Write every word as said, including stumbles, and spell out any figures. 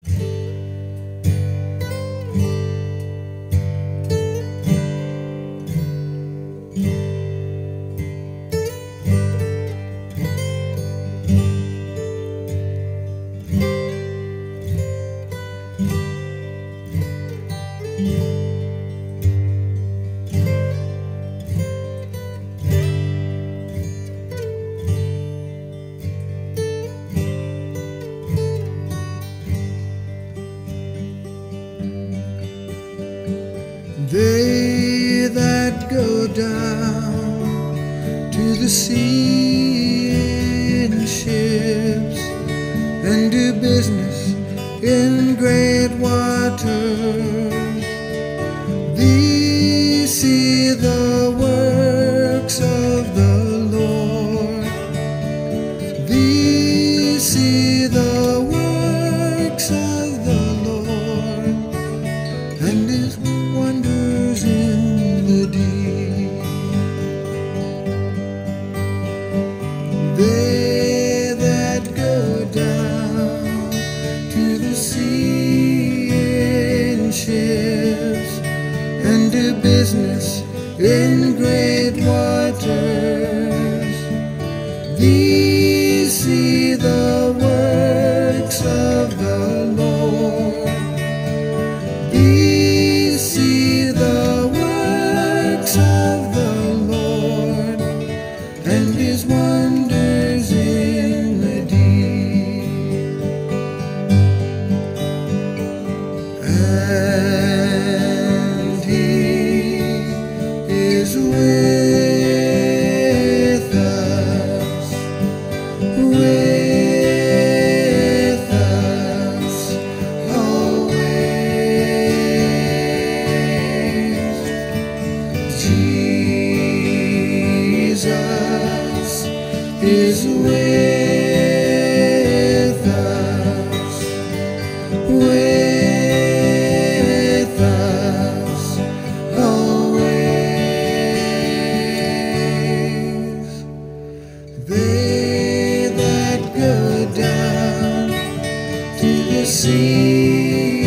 They that go down to the sea in ships and do business in great waters, these see the works of the Lord. These see the works of the Lord and His wonders in the deep. They that go down to the sea in ships and do business in great waters, these see the works of the Lord. These see the works of the Lord and His wonders in the deep. And He is with us, with us always. Jesus is with us, with us always. They that go down to the sea